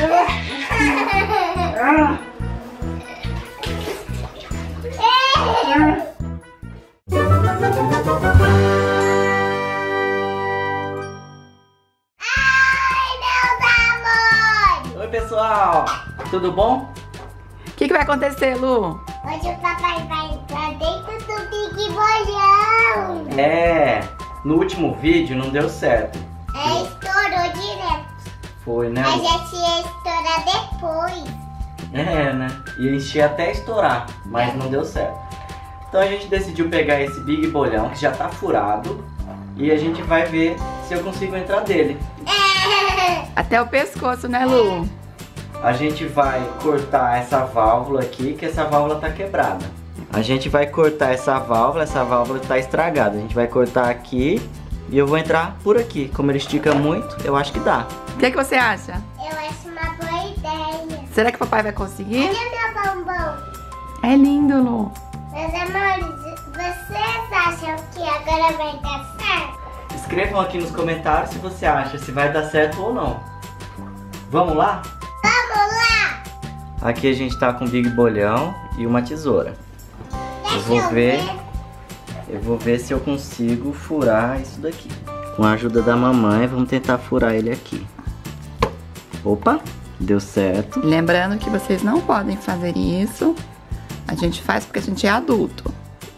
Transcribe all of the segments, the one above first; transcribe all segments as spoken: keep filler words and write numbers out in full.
Oi, pessoal! Tudo bom? O que, que vai acontecer, Lu? Hoje o papai vai entrar dentro do Big Bolhão. É, no último vídeo não deu certo. É, estourou direto. Foi, né? A gente ia estourar depois. É, né? Ia encher até estourar, mas não deu certo. Então a gente decidiu pegar esse Big Bolhão, que já tá furado, e a gente vai ver se eu consigo entrar dele. Até o pescoço, né, Lu? A gente vai cortar essa válvula aqui, que essa válvula tá quebrada. A gente vai cortar essa válvula, essa válvula tá estragada. A gente vai cortar aqui e eu vou entrar por aqui. Como ele estica muito, eu acho que dá. O que, que você acha? Eu acho uma boa ideia. Será que o papai vai conseguir? Olha meu bombom. É lindo, Lu. Meus amores, vocês acham que agora vai dar certo? Escrevam aqui nos comentários se você acha se vai dar certo ou não. Vamos lá? Vamos lá! Aqui a gente tá com um Big Bolhão e uma tesoura. Deixa Eu vou ver, eu vou ver se eu consigo furar isso daqui. Com a ajuda da mamãe, vamos tentar furar ele aqui. Opa, deu certo. Lembrando que vocês não podem fazer isso. A gente faz porque a gente é adulto.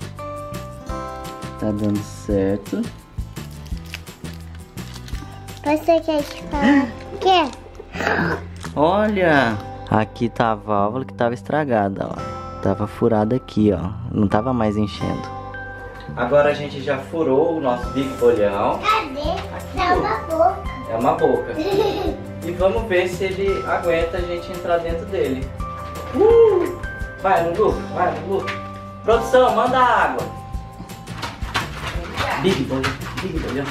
Tá dando certo. Você quer te falar? Quer? Olha, aqui tá a válvula que tava estragada, ó. Tava furada aqui, ó. Não tava mais enchendo. Agora a gente já furou o nosso Big Bolhão. Cadê? Dá uma boca. É uma boca. E vamos ver se ele aguenta a gente entrar dentro dele. Uh! Vai, Lulu, vai, Lulu. Produção, manda água. Big Bolhão, Big Bolhão.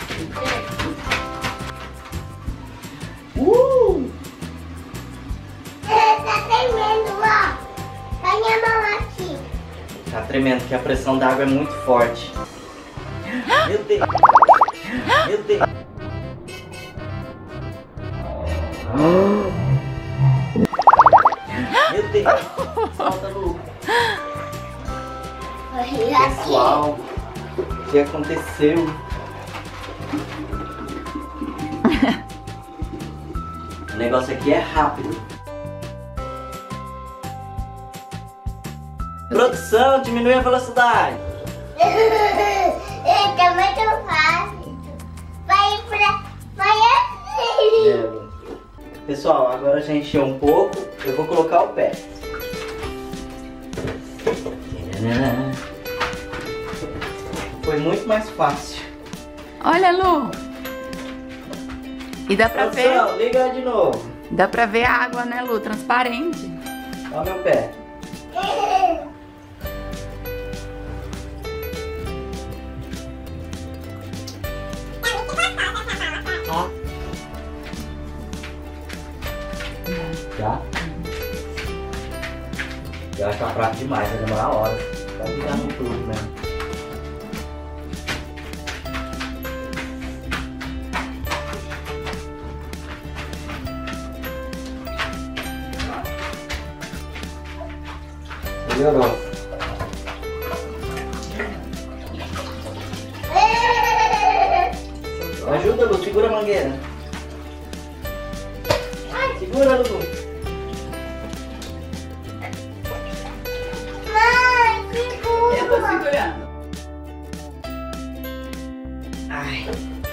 Uh! Tá tremendo, ó. Põe a mão aqui. Tá tremendo, porque a pressão da água é muito forte. Meu Deus. Meu Deus. Meu Deus. Solta, Lu. Olha aqui. Pessoal, o que aconteceu? O negócio aqui é rápido. Produção, diminui a velocidade. Tá muito fácil. Vai pra... Vai assim. É. Pessoal, agora já encheu um pouco. Eu vou colocar o pé. Foi muito mais fácil. Olha, Lu. E dá pra ver. Produção, liga de novo. Dá pra ver a água, né, Lu? Transparente. Olha meu pé. Ó. Já? Já está fraco demais, vai demorar horas. Vai virar no tudo, né? Melhorou. Ajuda, Lu, segura a mangueira. Segura, Lu. Mãe, segura. Eu tô segurando. Ai.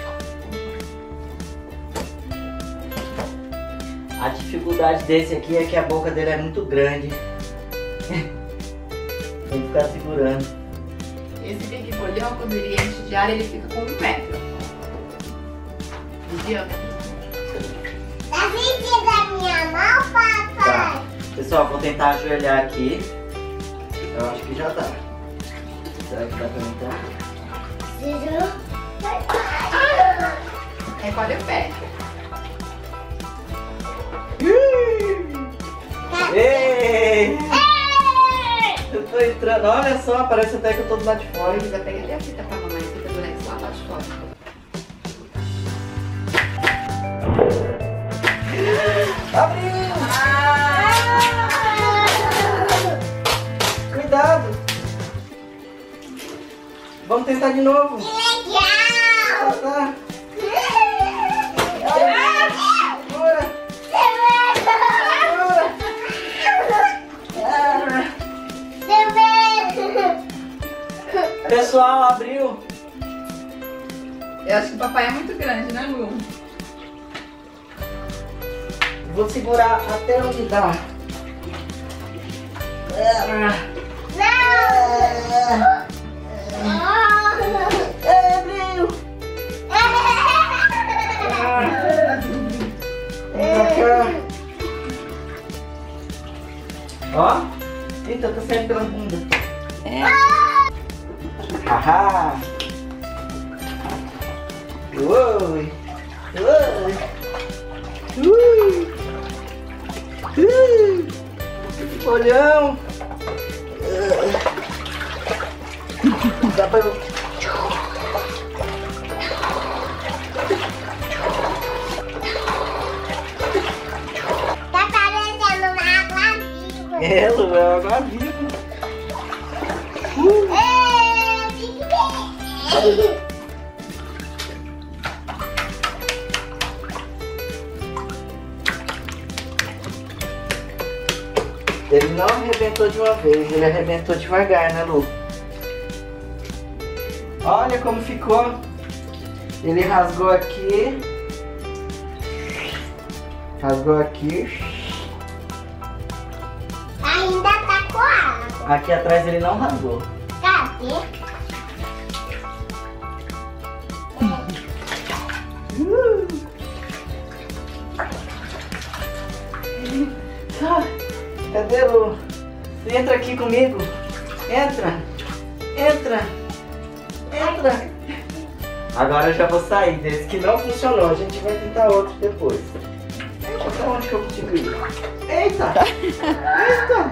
A dificuldade desse aqui é que a boca dele é muito grande. Tem que ficar segurando. Esse Big Bolhão, quando ele enche de ar, ele fica com um metro. Entendeu? Tá sentindo a minha mão, papai? Tá. Pessoal, vou tentar ajoelhar aqui. Eu acho que já dá. Será que dá pra entrar? Recolhe o pé. Ei! Eu tô entrando, olha só, parece até que eu tô do lado de fora. Eu já peguei até a fita pra mamãe, a fita do Lex lá, lá de fora. Abriu! tentar de novo. Que legal! Tá. Pessoal, abriu. Eu acho que o papai é muito grande, né, Lu? Vou segurar até onde dá. Abriu. Ó. Eita, tá saindo pela bunda. É. Haha. Oi. Oi. Ui. Ui. Olhão. Dá pra eu... Tá parecendo uma água viva. É, Lu, é água viva. Uh. É, Big Bang. Ele não arrebentou de uma vez, ele arrebentou devagar, né, Lu? Olha como ficou. Ele rasgou aqui. Rasgou aqui. Ainda tá com água. Aqui atrás ele não rasgou. Cadê? Uh. Ah, cadê, Lu? Entra aqui comigo. Entra. Entra. Entra. Agora eu já vou sair desse que não funcionou. A gente vai tentar outro depois. Até onde que eu consigo ir? Eita! Eita!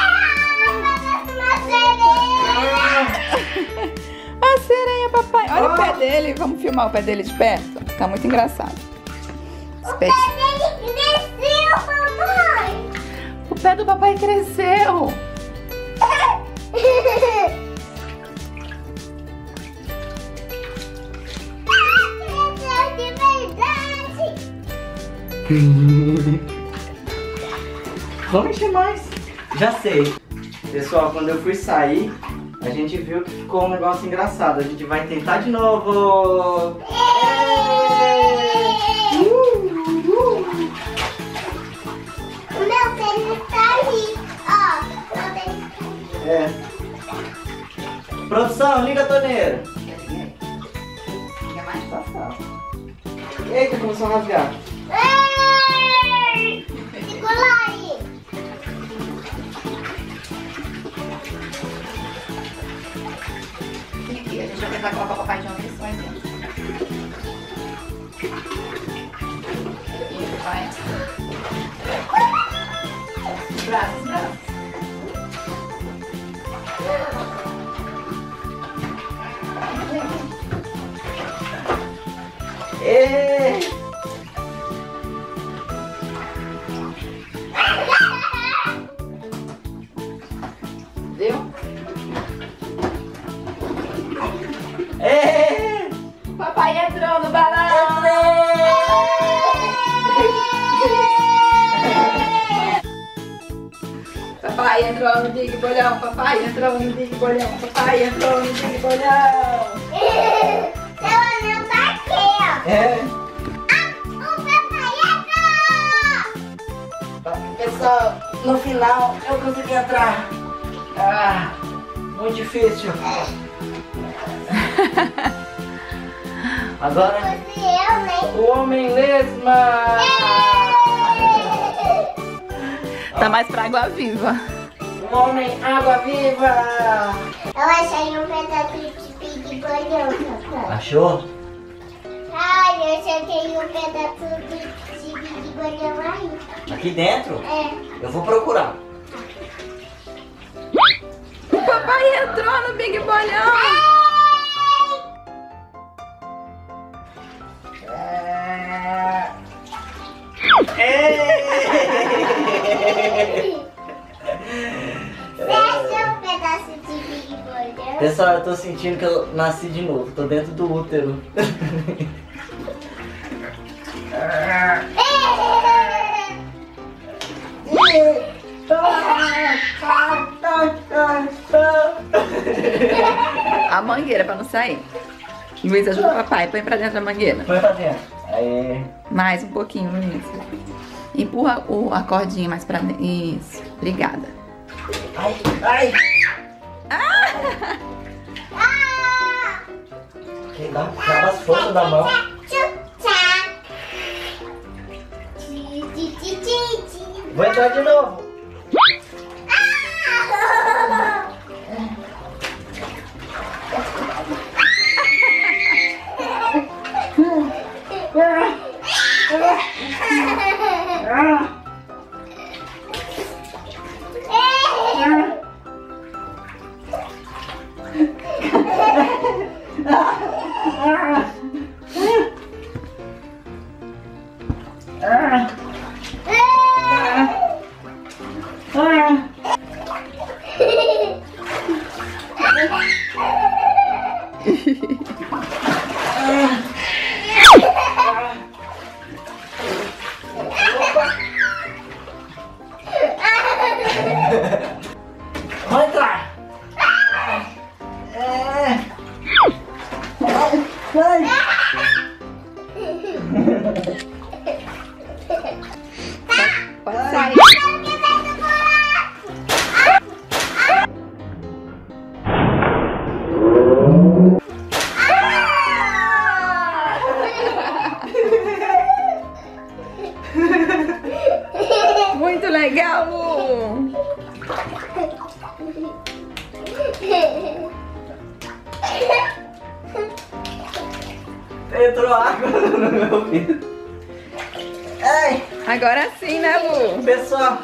A sereia, papai. Olha Ah. o pé dele. Vamos filmar o pé dele de perto. Fica muito engraçado. Esse O pé pé de- dele cresceu, mamãe. O pé do papai cresceu. Cresceu de verdade. Vamos encher mais. Já sei. Pessoal, quando eu fui sair, a gente viu que ficou um negócio engraçado. A gente vai tentar de novo. É. Uh, uh. O meu tênis tá ali. Ó, meu tênis tá ali. É. Produção, liga a torneira. Fica mais fácil. Eita, começou a rasgar. Ei! Segura aí. Aqui, a gente vai tentar colocar o papai de uma vez só aí dentro. Isso, vai. Os braços, os braços. Ei! Deu? Ei! O papai entrou no balão! Papai entrou no Big Bolhão, papai entrou no Big Bolhão, papai entrou no Big Bolhão! Seu anel tá aqui, ó. É. O papai entrou. Pessoal, no final eu consegui entrar. Ah, muito difícil. Agora Fosse eu, né? o homem lesma. Tá mais pra água viva. O homem água viva. Eu achei um pedaço de Big Bolhão, papai. Achou? Ai, eu achei um pedaço de, de Big Bolhão aí. Aqui dentro? É. Eu vou procurar. O papai entrou no Big Bolhão! É. Você achou um pedaço de Big Brother. Pessoal, eu tô sentindo que eu nasci de novo. Tô dentro do útero. A mangueira pra não sair. Luiz, ajuda o papai. Põe pra dentro da mangueira. Põe pra dentro. Aí. Mais um pouquinho, Luiz. Empurra o, a cordinha mais pra dentro. Isso. Obrigada. Ai, ai. Ah! Que dá, dá as forças da mão. Vou entrar de novo. Vai entrar. É. Vai. Pode sair. Muito legal, Lu. Entrou água no meu ouvido. Ai. Agora sim, né, Lu? Pessoal.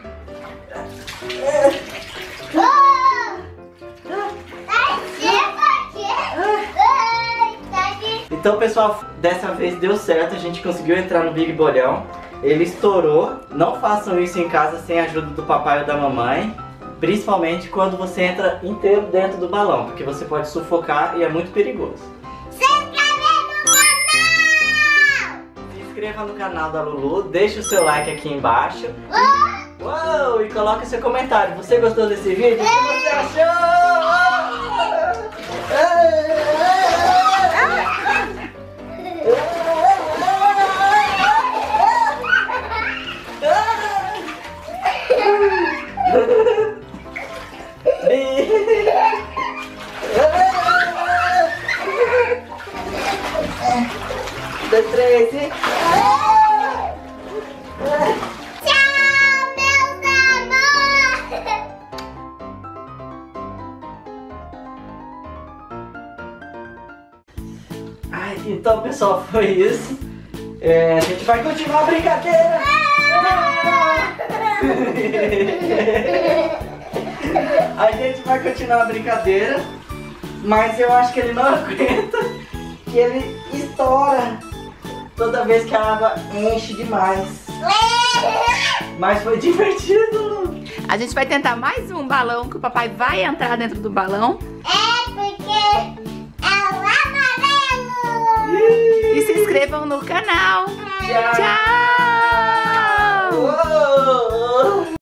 Então, pessoal, dessa vez deu certo, a gente conseguiu entrar no Big Bolhão. Ele estourou. Não façam isso em casa sem a ajuda do papai ou da mamãe. Principalmente quando você entra inteiro dentro do balão, porque você pode sufocar e é muito perigoso. Se inscreve no canal! Se inscreva no canal da Lulu, deixe o seu like aqui embaixo. E... Uou! E coloque seu comentário. Você gostou desse vídeo? O que você achou? Dois, três e... Tchau, meus amores! Ai, então, pessoal, foi isso. É, a gente vai continuar a brincadeira. A gente vai continuar a brincadeira, mas eu acho que ele não aguenta, que ele estoura toda vez que a água enche demais. Mas foi divertido. A gente vai tentar mais um balão, que o papai vai entrar dentro do balão. É porque é o amarelo! E se inscrevam no canal. Tchau. Tchau!